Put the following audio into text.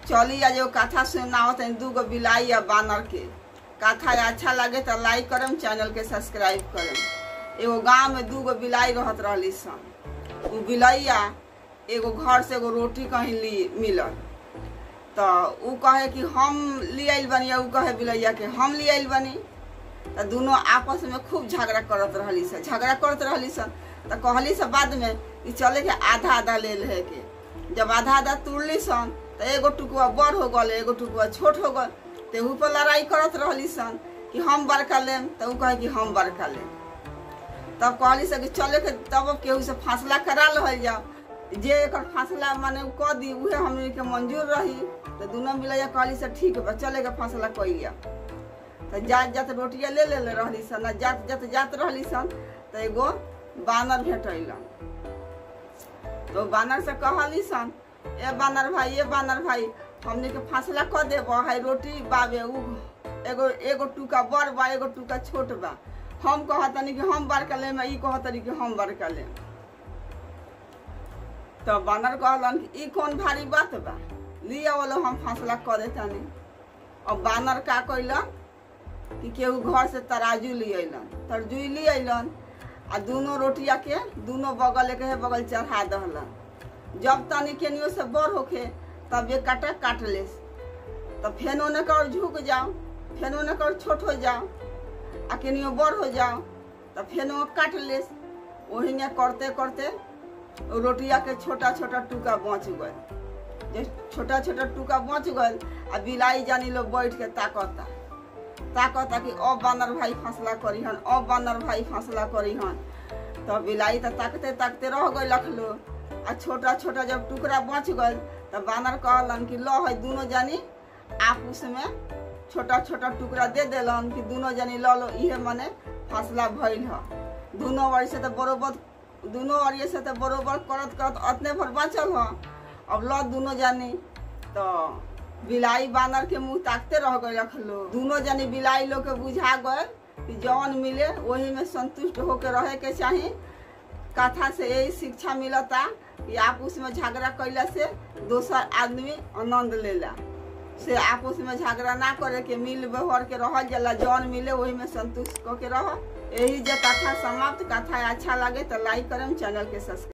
चली आज एगो कथा सुनावत है दूगो बिलाई या बानर के। कथा अच्छा लगे तो लाइक करम, चैनल के सब्सक्राइब करम। एगो गांव में दूगो बिलाई रहत रहली सन। उ बिलैया एगो घर से एगो रोटी कहीं मिलल तो उ कहे कि हम ले आइल बनी, उ कहे बिलैया के हम ले आइल बनी। तो दोनों आपस में खूब झगड़ा करत रहली सन। तो कहली सब बाद में कि चले के आधा आधा ले ले के। जब आधा आधा तुड़ली सन तो एगो टुकवा बड़ हो गल, एगो टुकवा छोट हो गल। तेहू पर लड़ाई करत रहली सन कि हम बड़का लेम, तो उ कहे कि हम बड़का लेम। तब कहली से कि चले के तब केहू से फैसला करा लहल जाओ, जे एकर फैसला माने उ कह दी उहे हमनी के मंजूर रही। तो दोनों बिलैया कहली से ठीक बा, चले के फैसला कइलिया। तो जात जात रोटिया ले रहली सन, जात रहली सन तो एगो बानर भेटैलन। तो बानर से कहली सन, ए बानर भाई हमने के फैसला कर देब। है रोटी बाबे उ एगो टुका बड़ बा, एगो टुका छोट बा। हम कहतनी कि हम बड़का लेम, ई कहतनी कि हम बड़का लेम। तो बानर कहलन कि ई कौन भारी बात बा, लिया वालो हम फैसला कर देतानी। अब बानर का कइलन कि केहू घर से तराजू ले अइलन, तरजुई ले अइलन आ दोनों रोटिया के दोनों बगल एक बगल चढ़ा दहलन। जब तनी केनियो से बड़ होखे तब ये काट ले। तब फेन ओने कर झुक जाओ, फेन ओने कर छोट हो जाओ, आ केनियो बड़ हो जाओ तब फेन वो काट ले। वही में करते करते रोटिया के छोटा छोटा टुका बच गए। छोटा छोटा टुका बच गए आ बिलाई जानी लोग बैठ के ताकता कि अब बानर भाई फैसला करी हन, अब बानर भाई फैसला करी हन। तो बिलाई तो ताकते रह गई लखलो। आ छोटा छोटा जब टुकड़ा बच गए तब बानर कहलन कि लो है दोनों जानी आपस में छोटा छोटा टुकड़ा दे देलन कि दोनों जानी लो इहे मने फैसला भइल ह। दोनों ओर से तो बरोबर करत अतने भर बचल ह। अब लो दोनों जानी। तो बिलाई बानर के मुंह ताकते रह गए रखलो। दोनों जानी बिलाई लोग के बुझा गए कि जौन मिले वही में संतुष्ट होकर रहे के चाहिए। कथा से यही शिक्षा मिलता कि आपस में झगड़ा कैला से दोसर आदमी आनंद लेला, से आपस में झगड़ा ना करे के मिल व्यवहार के रहल जाला, जौन मिले वही में संतुष्ट होके रह। यही जे कथा समाप्त। कथा अच्छा लगे तो लाइक करम, चैनल के सब्सक्राइब।